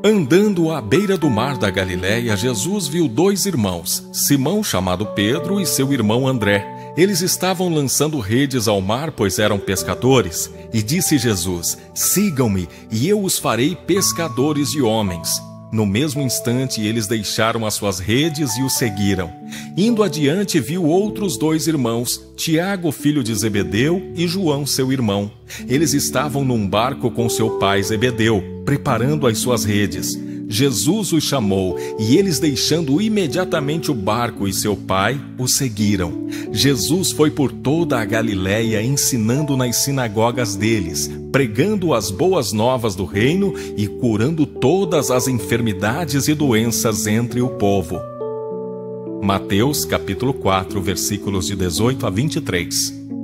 Andando à beira do mar da Galiléia, Jesus viu dois irmãos, Simão, chamado Pedro, e seu irmão André. Eles estavam lançando redes ao mar, pois eram pescadores. E disse Jesus: "Sigam-me, e eu os farei pescadores de homens." No mesmo instante, eles deixaram as suas redes e o seguiram. Indo adiante, viu outros dois irmãos, Tiago, filho de Zebedeu, e João, seu irmão. Eles estavam num barco com seu pai Zebedeu, preparando as suas redes. Jesus os chamou, e eles, deixando imediatamente o barco e seu pai, o seguiram. Jesus foi por toda a Galiléia, ensinando nas sinagogas deles, pregando as boas novas do reino e curando todas as enfermidades e doenças entre o povo. Mateus capítulo 4, versículos de 18 a 23.